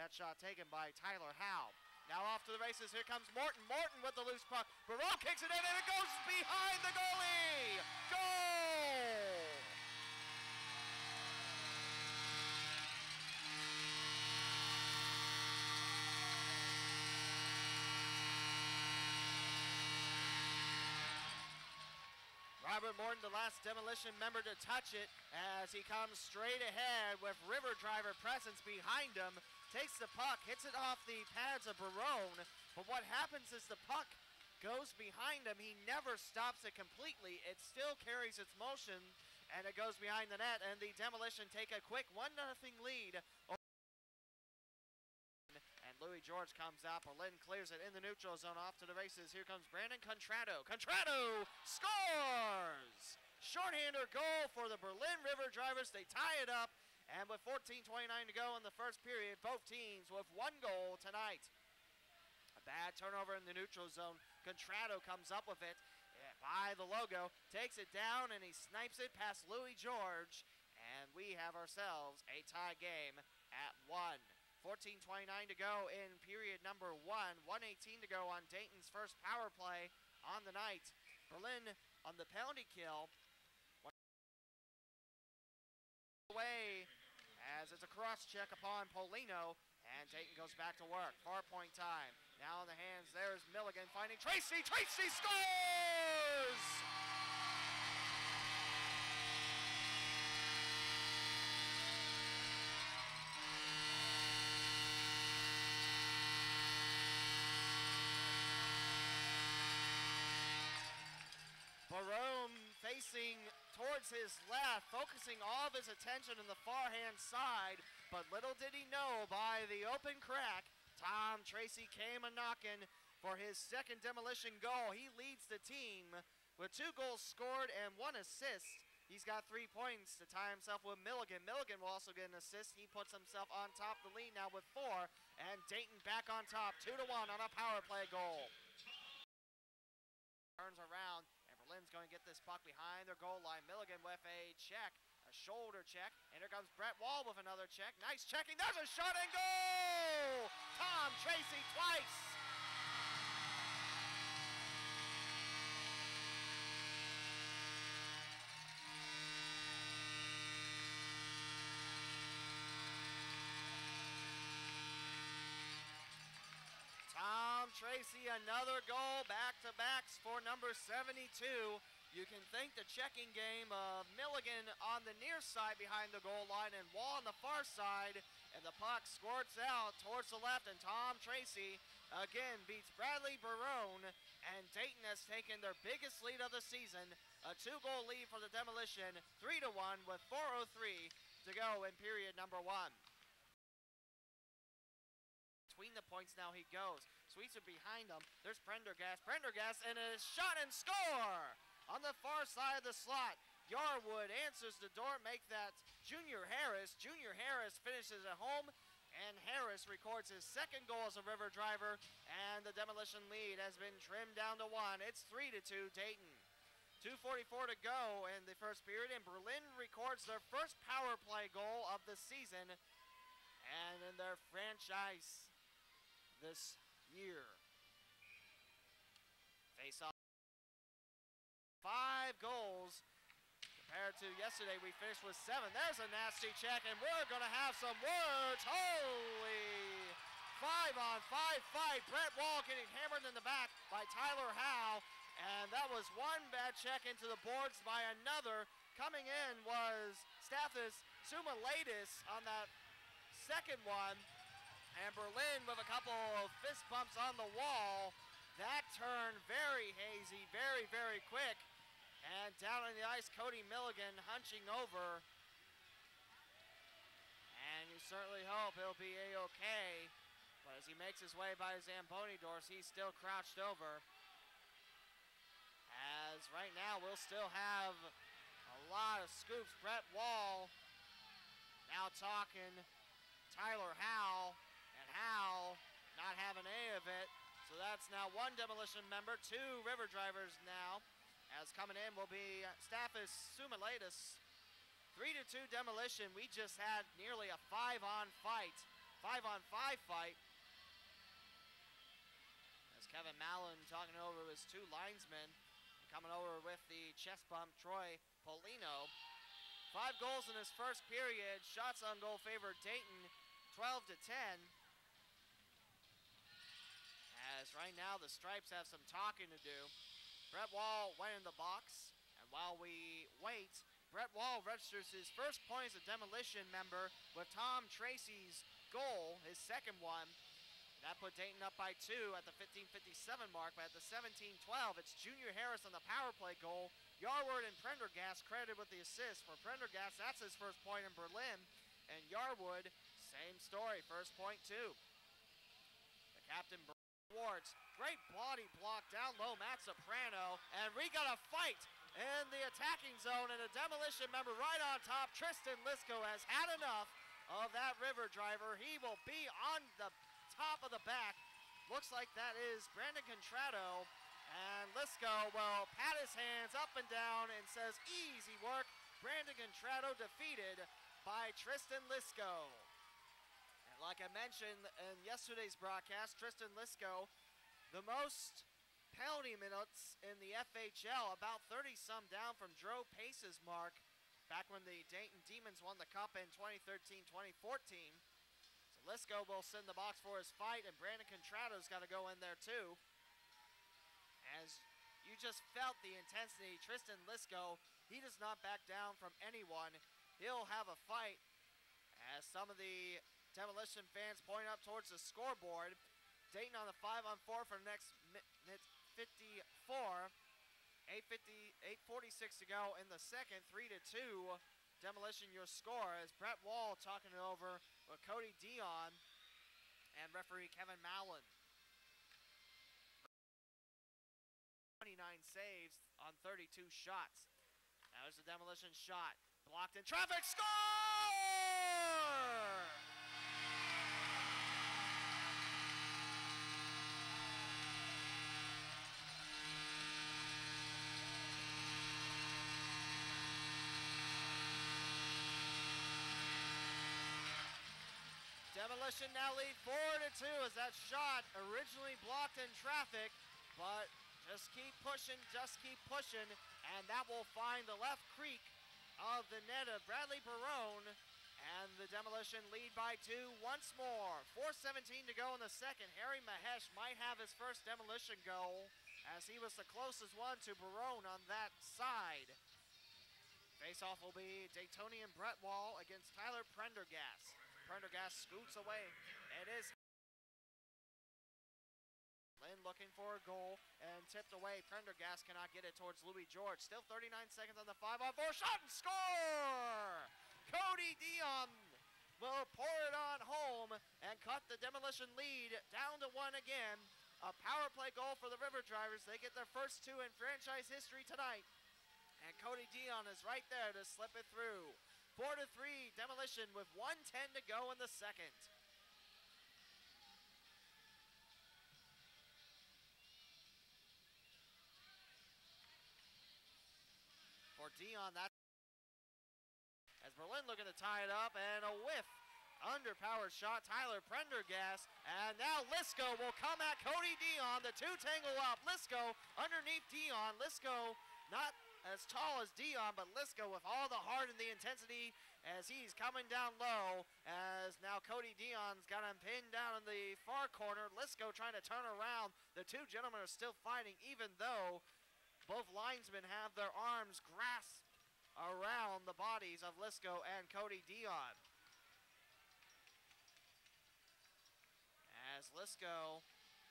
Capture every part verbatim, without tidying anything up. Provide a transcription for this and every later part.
That shot taken by Tyler Howe. Now off to the races. Here comes Morton. Morton with the loose puck. Barone kicks it in, and it goes behind the goalie. Goal! Robert Morton, the last Demolition member to touch it, as he comes straight ahead with River Driver presence behind him. Takes the puck, hits it off the pads of Barone, but what happens is the puck goes behind him. He never stops it completely. It still carries its motion, and it goes behind the net, and the Demolition take a quick one nothing lead. And Louis George comes out. Berlin clears it in the neutral zone. Off to the races. Here comes Brandon Contratto. Contratto scores! Shorthander goal for the Berlin River Drivers. They tie it up. And with fourteen twenty-nine to go in the first period, both teams with one goal tonight. A bad turnover in the neutral zone. Contratto comes up with it by the logo. Takes it down, and he snipes it past Louis George. And we have ourselves a tie game at one. fourteen twenty-nine to go in period number one. one eighteen to go on Dayton's first power play on the night. Berlin on the penalty kill. Away as it's a cross check upon Polino, and Dayton goes back to work. Far point time. Now in the hands, there's Milligan finding Tracy. Tracy scores! Barone facing towards his left, focusing all of his attention in the far hand side, but little did he know by the open crack, Tom Tracy came a knocking for his second Demolition goal. He leads the team with two goals scored and one assist. He's got three points to tie himself with Milligan. Milligan will also get an assist. He puts himself on top of the lead now with four, and Dayton back on top, two to one on a power play goal. Turns around, and Berlin's going to get this puck behind their goal line. Milligan with a check, a shoulder check, and here comes Brett Wall with another check. Nice checking, there's a shot and goal! Tom Tracy twice! Tom Tracy, another goal, back-to-backs for number seventy-two. You can thank the checking game of Milligan on the near side behind the goal line and Wall on the far side, and the puck squirts out towards the left, and Tom Tracy again beats Bradley Barone, and Dayton has taken their biggest lead of the season, a two-goal lead for the Demolition, three to one with four oh three to go in period number one. Between the points now he goes. Sweeps it behind him. There's Prendergast. Prendergast and a shot and score! On the far side of the slot. Yarwood answers the door. Make that Junior Harris. Junior Harris finishes at home. And Harris records his second goal as a River Driver. And the Demolition lead has been trimmed down to one. It's three to two Dayton. two forty-four to go in the first period. And Berlin records their first power play goal of the season. And in their franchise this year. Face off. Five goals compared to yesterday. We finished with seven. There's a nasty check, and we're going to have some words. Holy! Five on five fight. Brett Wall getting hammered in the back by Tyler Howe, and that was one bad check into the boards by another. Coming in was Stathis Sumalaidis on that second one. And Berlin with a couple of fist bumps on the wall. That turned very hazy, very, very quick. And down on the ice, Cody Milligan hunching over. And you certainly hope he'll be A-okay. But as he makes his way by Zamboni doors, he's still crouched over. As right now, we'll still have a lot of scoops. Brett Wall now talking Tyler Howe. And Howe not having any of it. So that's now one Demolition member, two River Drivers now. As coming in will be Stathis Sumalaidis. Three to two Demolition. We just had nearly a five on fight. five-on-five fight. As Kevin Mallon talking over his two linesmen. Coming over with the chest bump, Troy Polino. Five goals in his first period. Shots on goal favor Dayton, twelve to ten. As right now the Stripes have some talking to do. Brett Wall went in the box, and while we wait, Brett Wall registers his first point as a Demolition member with Tom Tracy's goal, his second one. That put Dayton up by two at the fifteen fifty-seven mark, but at the seventeen twelve, it's Junior Harris on the power play goal. Yarwood and Prendergast credited with the assist. For Prendergast, that's his first point in Berlin. And Yarwood, same story, first point too. The captain, Schwartz, great body block down low, Matt Soprano. And we got a fight in the attacking zone, and a Demolition member right on top. Tristan Lisco has had enough of that river driver. He will be on the top of the back. Looks like that is Brandon Contratto, and Lisco will pat his hands up and down and says easy work. Brandon Contratto defeated by Tristan Lisco. And like I mentioned in yesterday's broadcast, Tristan Lisco, the most penalty minutes in the F H L, about thirty some down from Drew Pace's mark back when the Dayton Demons won the cup in twenty thirteen twenty fourteen. Lisco will send the box for his fight, and Brandon Contratto's got to go in there too. As you just felt the intensity, Tristan Lisco, he does not back down from anyone. He'll have a fight as some of the Demolition fans point up towards the scoreboard. Dayton on the five on four for the next minute fifty-four. eight forty-six to go in the second, three to two. Demolition your score as Brett Wall talking it over with Cody Dion and referee Kevin Mallon. twenty-nine saves on thirty-two shots. That was the Demolition shot. Blocked in traffic, score! Demolition now lead four to two as that shot originally blocked in traffic, but just keep pushing, just keep pushing, and that will find the left creek of the net of Bradley Barone, and the Demolition lead by two once more. four seventeen to go in the second. Harry Mahesh might have his first Demolition goal as he was the closest one to Barone on that side. Face-off will be Daytonian Brett Wall against Tyler Prendergast. Prendergast scoots away. It is Lynn looking for a goal and tipped away. Prendergast cannot get it towards Louis George. Still thirty-nine seconds on the five on four. Shot and score! Cody Dion will pour it on home and cut the Demolition lead down to one again. A power play goal for the River Drivers. They get their first two in franchise history tonight. And Cody Dion is right there to slip it through. Four to three, Demolition with one ten to go in the second. For Dion, that's as Berlin looking to tie it up, and a whiff. Underpowered shot, Tyler Prendergast, and now Lisco will come at Cody Dion. The two tangle up. Lisco underneath Dion. Lisco not as tall as Dion, but Lisco with all the heart and the intensity as he's coming down low, as now Cody Dion's got him pinned down in the far corner. Lisco trying to turn around. The two gentlemen are still fighting, even though both linesmen have their arms grasped around the bodies of Lisco and Cody Dion. As Lisco,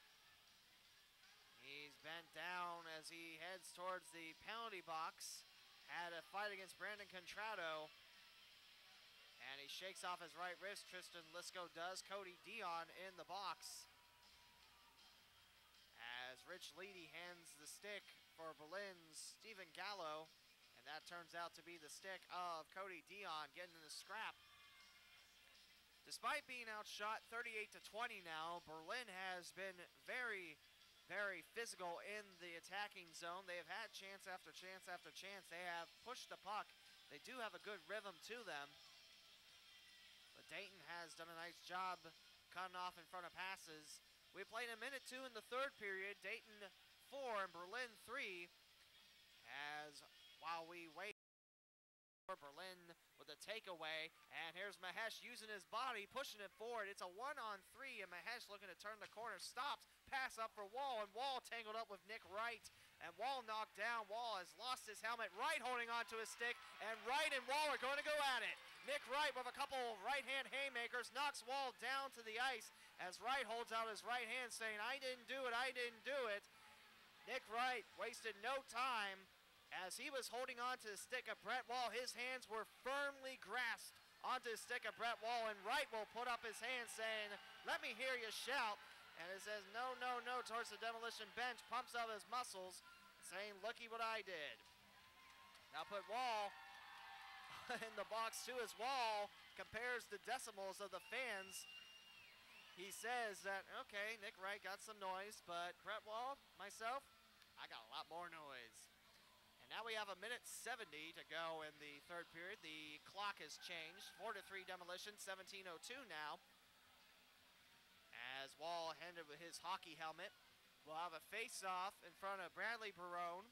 he's bent down as he heads towards the penalty box. Had a fight against Brandon Contratto. And he shakes off his right wrist. Tristan Lisco does. Cody Dion in the box. As Rich Leedy hands the stick for Berlin's Stephen Gallo. And that turns out to be the stick of Cody Dion getting in the scrap. Despite being outshot thirty-eight to twenty now, Berlin has been very, very physical in the attacking zone. They have had chance after chance after chance. They have pushed the puck. They do have a good rhythm to them. But But Dayton has done a nice job cutting off in front of passes. We played a minute two in the third period. Dayton four and Berlin three. As while we wait for Berlin with a takeaway, and here's Mahesh using his body, pushing it forward. It's a one on three, and Mahesh looking to turn the corner, stops, pass up for Wall, and Wall tangled up with Nick Wright, and Wall knocked down. Wall has lost his helmet. Wright holding onto his stick, and Wright and Wall are going to go at it. Nick Wright with a couple right-hand haymakers knocks Wall down to the ice as Wright holds out his right hand saying, I didn't do it, I didn't do it. Nick Wright wasted no time as he was holding on to the stick of Brett Wall. His hands were firmly grasped onto the stick of Brett Wall, and Wright will put up his hand saying, let me hear you shout. And it says, no, no, no, towards the Demolition bench, pumps up his muscles, saying, looky what I did. Now put Wall in the box too, as Wall compares the decimals of the fans. He says that, okay, Nick Wright got some noise, but Brett Wall, myself, I got a lot more noise. And now we have a minute seventy to go in the third period. The clock has changed. four to three Demolition, seventeen oh two now. As Wall handed with his hockey helmet. We'll have a face-off in front of Bradley Barone.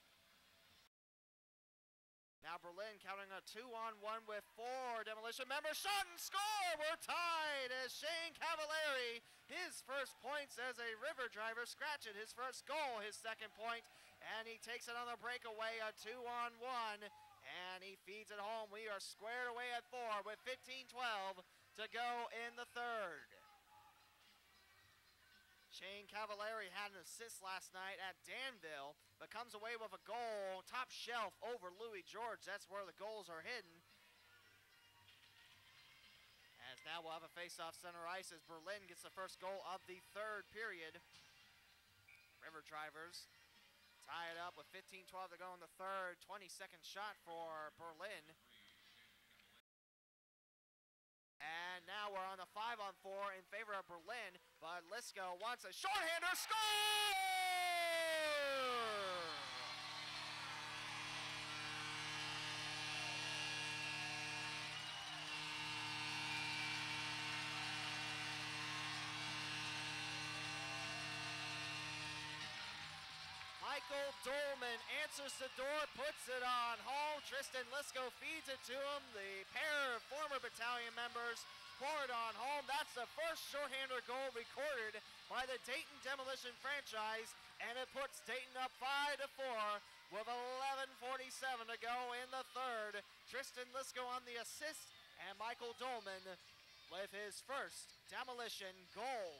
Now Berlin counting a two on one with four Demolition members. Shot and score! We're tied as Shane Cavallari, his first points as a River driver, scratching his first goal, his second point. And he takes it on the breakaway, a two on one, and he feeds it home. We are squared away at four with fifteen twelve to go in the third. Shane Cavallari had an assist last night at Danville, but comes away with a goal, top shelf over Louis George. That's where the goals are hidden. As now we'll have a face-off center ice as Berlin gets the first goal of the third period. River drivers tie it up with fifteen twelve to go in the third. twenty-second shot for Berlin. And now we're on the five on four in favor of Berlin, but Lisco wants a shorthander. Score! Michael Dolman answers the door, puts it on home. Tristan Lisco feeds it to him. The pair of former battalion members pour it on home. That's the first shorthander goal recorded by the Dayton Demolition franchise, and it puts Dayton up five to four with eleven forty-seven to go in the third. Tristan Lisco on the assist, and Michael Dolman with his first Demolition goal.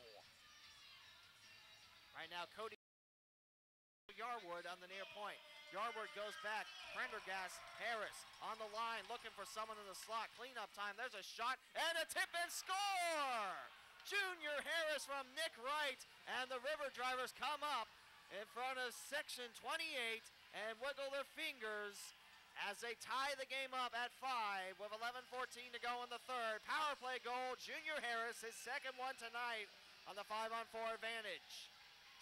Right now, Cody Yarwood on the near point. Yarwood goes back. Prendergast, Harris on the line looking for someone in the slot. Cleanup time. There's a shot and a tip and score! Junior Harris from Nick Wright, and the River drivers come up in front of section twenty-eight and wiggle their fingers as they tie the game up at five with eleven fourteen to go in the third. Power play goal, Junior Harris, his second one tonight on the five on four advantage.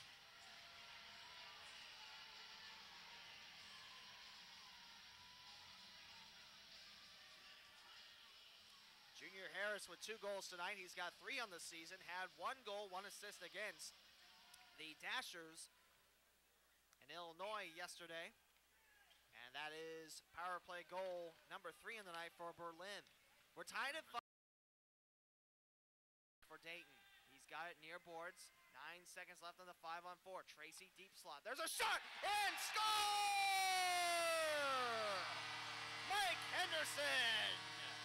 Junior Harris with two goals tonight. He's got three on the season, had one goal, one assist against the Dashers in Illinois yesterday. And that is power play goal number three in the night for Berlin. We're tied at five for Dayton. He's got it near boards. Nine seconds left on the five on four. Tracy deep slot. There's a shot and score! Mike Henderson!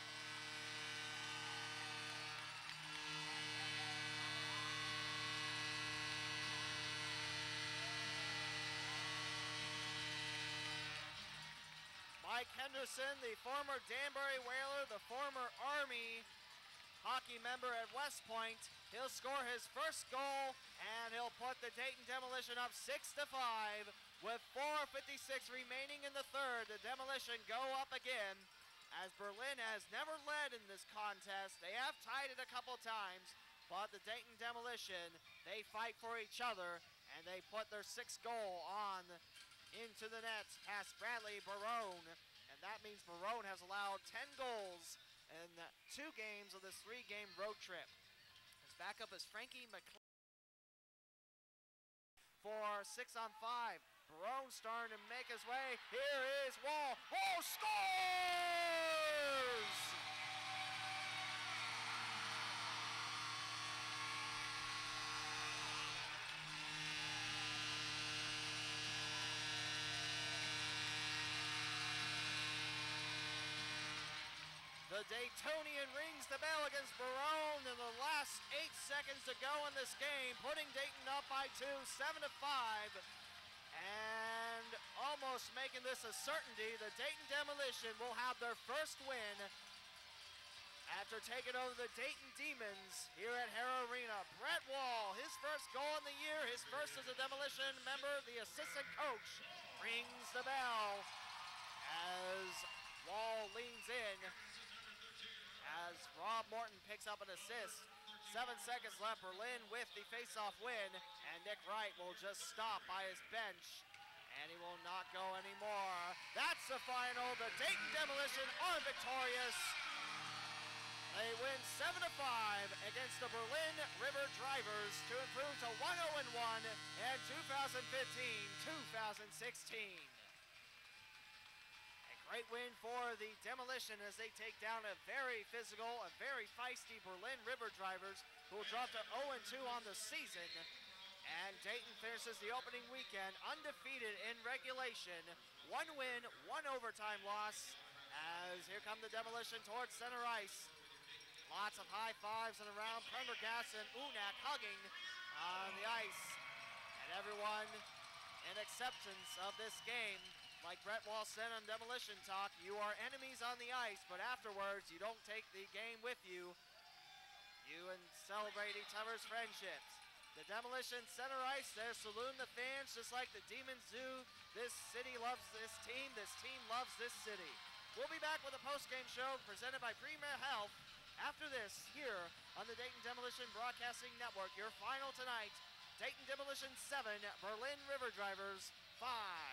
Mike Henderson, the former Danbury Whaler, the former Army hockey member at West Point. He'll score his first goal, and he'll put the Dayton Demolition up six to five with four fifty-six remaining in the third. The Demolition go up again as Berlin has never led in this contest. They have tied it a couple times, but the Dayton Demolition, they fight for each other, and they put their sixth goal on into the net past Bradley Barone, and that means Barone has allowed ten goals in two games of this three-game road trip. His backup is Frankie McLean for six on five. Barone starting to make his way. Here is Wall. Oh, scores! The Daytonian rings the bell against Barone in the last eight seconds to go in this game, putting Dayton up by two, seven to five, and almost making this a certainty. The Dayton Demolition will have their first win after taking over the Dayton Demons here at Harrow Arena. Brett Wall, his first goal in the year, his first as a Demolition member, the assistant coach, rings the bell as Wall leans in. As Rob Morton picks up an assist. Seven seconds left. Berlin with the face-off win. And Nick Wright will just stop by his bench. And he will not go anymore. That's the final. The Dayton Demolition are victorious. They win seven to five against the Berlin River Drivers to improve to one oh and one in twenty fifteen twenty sixteen. Great win for the Demolition as they take down a very physical, a very feisty Berlin River Drivers who will drop to oh and two on the season. And Dayton finishes the opening weekend undefeated in regulation. One win, one overtime loss. As here come the Demolition towards center ice. Lots of high fives and around. Prendergast and Unak hugging on the ice. And everyone in acceptance of this game. Like Brett Wall said on Demolition Talk, you are enemies on the ice, but afterwards you don't take the game with you. You and celebrate each other's friendships. The Demolition center ice, they're saluting the fans just like the Demons do. This city loves this team. This team loves this city. We'll be back with a post-game show presented by Premier Health after this here on the Dayton Demolition Broadcasting Network. Your final tonight, Dayton Demolition seven, Berlin River Drivers five.